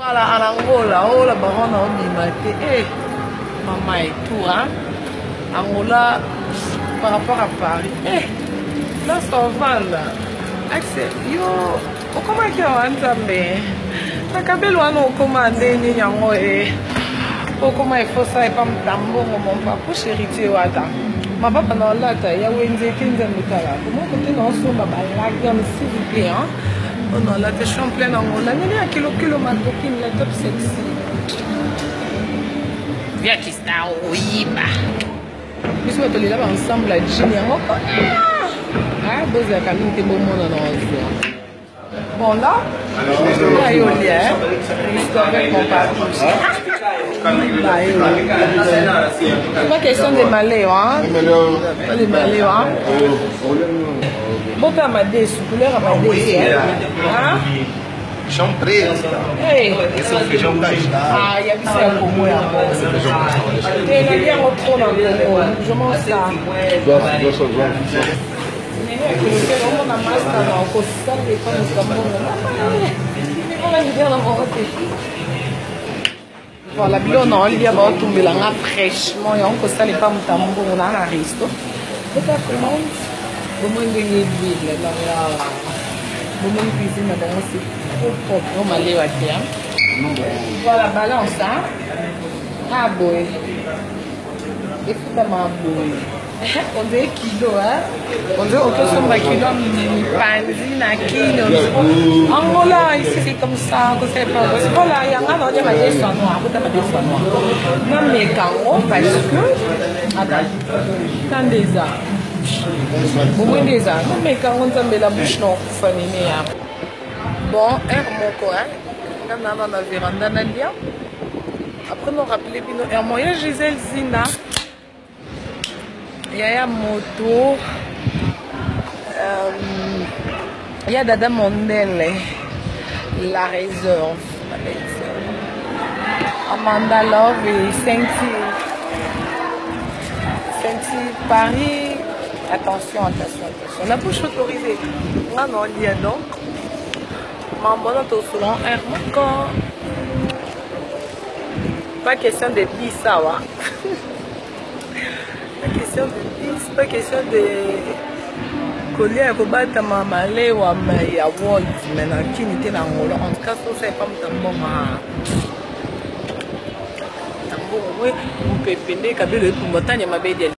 En Angola, oh la baronne a omis maman et tout, hein. Angola, par rapport à Paris, là ça va là. Yo, comment est-ce qu'on entame? La cabelle on a commandé ni yango comment il faut ça et pas me tambo mon papa chérie wata. Ma papa n'a là ta ya wenze kinza mutala. Comment côté non so ma balagam s'il vous plaît, hein. Oh non, là, je suis en plein Angola. Il y a kilo ma copine, la top sexy. Viens qui está oiba. Nous sommes tous là ensemble à Gini. Ah, bon, il y a quand même des moments dans nos. Bon, là, il y a eu lien. L'histoire avec mon papa. C'est pas question de malais, hein? Pas de malais, hein? Bota amadeus, couleur amadeus, hein? Feijão preto. Esse é o feijão castado. Ah, e a bicha é como é a moça. Tem ali a outra na boa. Je m'en sers. Vamos na máscara, não. Coçando e quando estamos voilà, bien on a envie d'avoir tout mélanger fraîchement et on costa les pommes tambo on a un resto. Peut-être comment comment il y a de là là. Comment cuisine là c'est trop propre on m'a levé à terre. Voilà balance ça. Ah boy. Et faut pas m'abouer. On dirait kilo, hein? On dirait qu'on peut kilo panzi na kilo. Angola, ici c'est comme ça, que c'est pas possible. Voilà, il y a un an, il y a des soins noirs, vous avez des soins noirs. Non, mais quand parce que. Attends, quand des ans. Au moins des ans. Non, mais quand on tombe la bouche, non, faut faminer. Bon, mon coin. On a dans la véranda, Nadia. Après, nous rappelons, il y a moyen Gisèle Zina. Il y a moto, il y a Dada Mondele, la réserve, Amanda Love et Saint-Y Paris. Attention. La bouche autorisée. Non, il y a donc. Maman, au salon, pas question de bissawa. Pas question de bis, pas question de coller à combattre ma malais ou à ma yawold, mais qui n'était dans le en tout cas, ça c'est pas mon tambour. Oui, on peut peiner, cabine de montagne, ma belle.